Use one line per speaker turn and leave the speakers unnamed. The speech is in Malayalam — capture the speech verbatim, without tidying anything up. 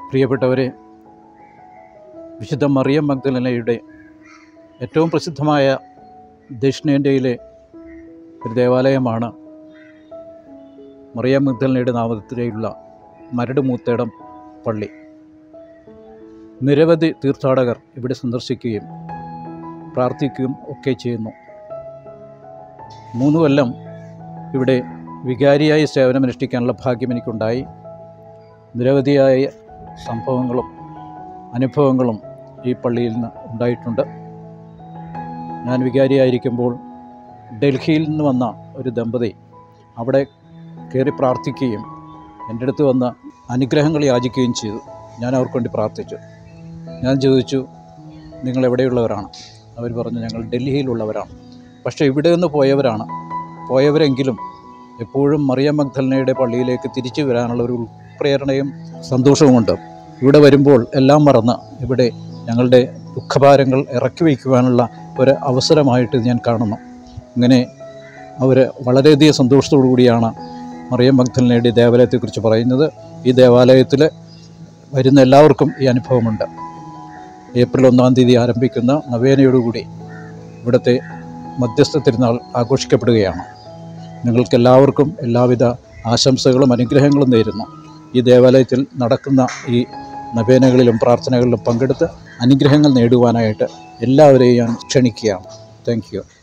പ്രിയപ്പെട്ടവരെ, വിശുദ്ധ മറിയം മഗ്ദലനയുടെ ഏറ്റവും പ്രസിദ്ധമായ ദക്ഷിണേന്ത്യയിലെ ഒരു ദേവാലയമാണ് മറിയം മഗ്ദലനയുടെ നാമത്തിലുള്ള മരട് മൂത്തേടം പള്ളി. നിരവധി തീർത്ഥാടകർ ഇവിടെ സന്ദർശിക്കുകയും പ്രാർത്ഥിക്കുകയും ഒക്കെ ചെയ്യുന്നു. മൂന്ന് കൊല്ലം ഇവിടെ വികാരിയായി സേവനമനുഷ്ഠിക്കാനുള്ള ഭാഗ്യം എനിക്കുണ്ടായി. നിരവധിയായ സംഭവങ്ങളും അനുഭവങ്ങളും ഈ പള്ളിയിൽ നിന്ന് ഉണ്ടായിട്ടുണ്ട്. ഞാൻ വികാരിയായിരിക്കുമ്പോൾ ഡൽഹിയിൽ നിന്ന് വന്ന ഒരു ദമ്പതി അവിടെ കയറി പ്രാർത്ഥിക്കുകയും എൻ്റെ അടുത്ത് വന്ന് അനുഗ്രഹങ്ങൾ യാചിക്കുകയും ചെയ്തു. ഞാൻ അവർക്ക് വേണ്ടി പ്രാർത്ഥിച്ചു. ഞാൻ ചോദിച്ചു, നിങ്ങൾ എവിടെയുള്ളവരാണ്? അവർ പറഞ്ഞു, ഞങ്ങൾ ഡൽഹിയിലുള്ളവരാണ്. പക്ഷേ ഇവിടെ നിന്ന് പോയവരാണ്. പോയവരെങ്കിലും എപ്പോഴും മറിയം മഗ്ദലനയുടെ പള്ളിയിലേക്ക് തിരിച്ചു വരാനുള്ള ഒരു പ്രേരണയും സന്തോഷവുമുണ്ട്. ഇവിടെ വരുമ്പോൾ എല്ലാം മറന്ന് ഇവിടെ ഞങ്ങളുടെ ദുഃഖഭാരങ്ങൾ ഇറക്കി വയ്ക്കുവാനുള്ള ഒരു അവസരമായിട്ട് ഞാൻ കാണുന്നു. ഇങ്ങനെ അവർ വളരെയധികം സന്തോഷത്തോടു കൂടിയാണ് മറിയം മഗ്ദലനയുടെ ദേവാലയത്തെക്കുറിച്ച് പറയുന്നത്. ഈ ദേവാലയത്തിൽ വരുന്ന എല്ലാവർക്കും ഈ അനുഭവമുണ്ട്. ഏപ്രിൽ ഒന്നാം തീയതി ആരംഭിക്കുന്ന നവേനയോടുകൂടി ഇവിടുത്തെ മധ്യസ്ഥ തിരുനാൾ ആഘോഷിക്കപ്പെടുകയാണ്. നിങ്ങൾക്കെല്ലാവർക്കും എല്ലാവിധ ആശംസകളും അനുഗ്രഹങ്ങളും നേരുന്നു. ഈ ദേവാലയത്തിൽ നടക്കുന്ന ഈ നവേനകളിലും പ്രാർത്ഥനകളിലും പങ്കെടുത്ത് അനുഗ്രഹങ്ങൾ നേടുവാനായിട്ട് എല്ലാവരെയും ഞാൻ ക്ഷണിക്കുകയാണ്. Thank U.